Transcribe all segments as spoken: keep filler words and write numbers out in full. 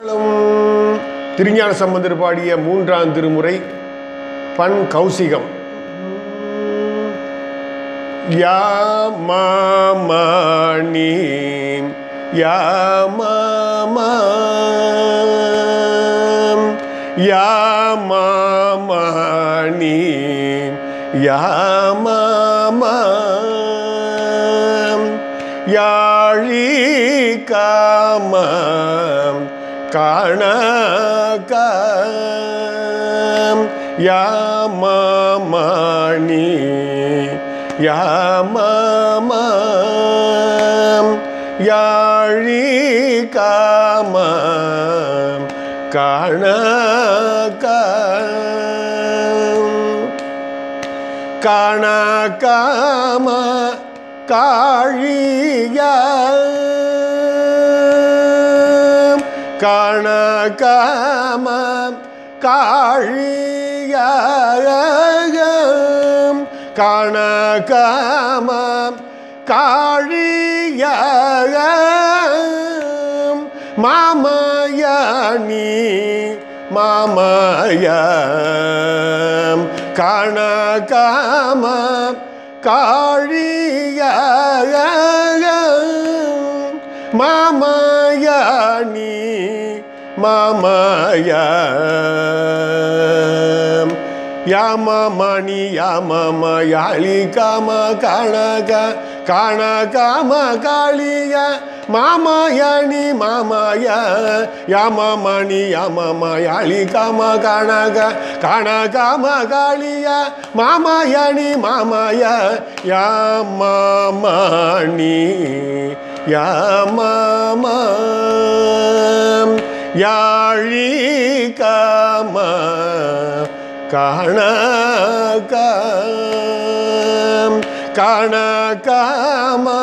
திருஞான சம்பந்தர் பாடிய மூன்றாம் திருமுறை பண் கௌசிகம். யாமாமணி யாமாமம் யாமாமணி யாமாமம் யாழி காமம் காணகம் யாமாமணி யாமாமம் யாழி காமம் காணகம் காணகாம காழியா காணகாம காழியம் காணகாம காழியம் மாமயனி மாமயம் காணகாம காழியம் மாமயனி மாமயம் யாமமணி யாமமயாளி காம காணக காணகாம காளிய மாமயனி மாமய யாமமணி யாமமயாளி காம காணக காணகாம காளிய மாமயனி மாமய யாமமணி யாமமம் யாழி காம காணகம் காணகாம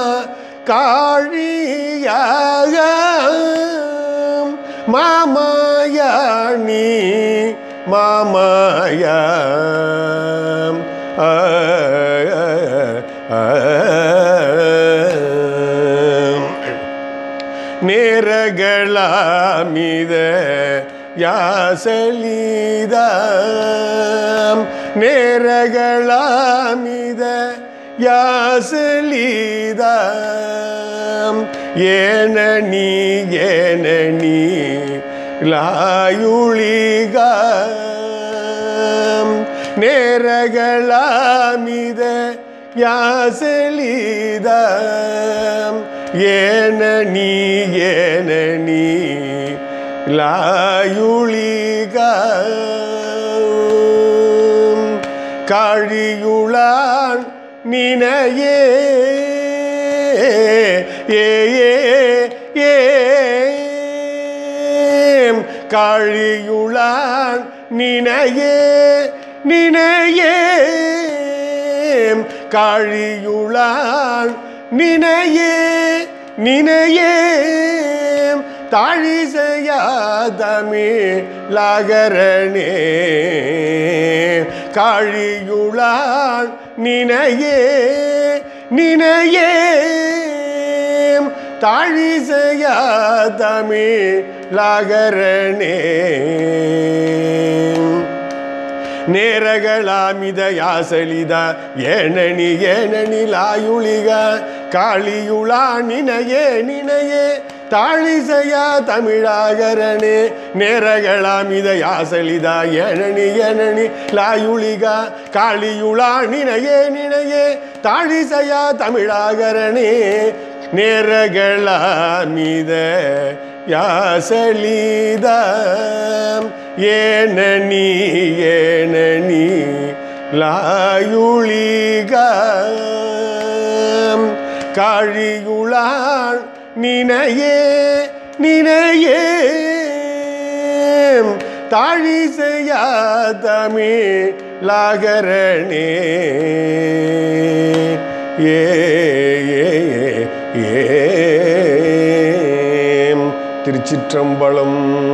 காழியம் மாமயனி மாமயம் நேரகளாமித யாசலிதம் நேரகளாமித யாசலிதம் ஏனனி ஏனனி லாயுளிகம் நேரகளாமித யாசலிதம் ஏனனி ஏனனி லாயுளிகம் காழியுளான் நினையே ஏ ஏ காழியுளான் நினையே நினையே காழியுளான் நினையே நினையே தாழிசையாதமிழகரணே காழியுளான் நினையே நினையே தாழிசையாதமிழகரணே நேரகளாமித யாசலித ஏனனி ஏனனி லாயுளிக காளியுளான் நினையே நினையே தாழிசையா தமிழாகரணே நேரகளாமித யாசலிதா ஏனனி ஏனனி லாயுளிகா காளியுளான் நினையே நினையே தாழிசையா தமிழாகரணே நேரகளாமித யாசலிதம் ஏனனி ஏனனி லாயுளிகம் காழியுளான் நினையே நினையே தாழிசையா தமிழகரணே ஏ ஏ திருச்சிற்றம்பலம்.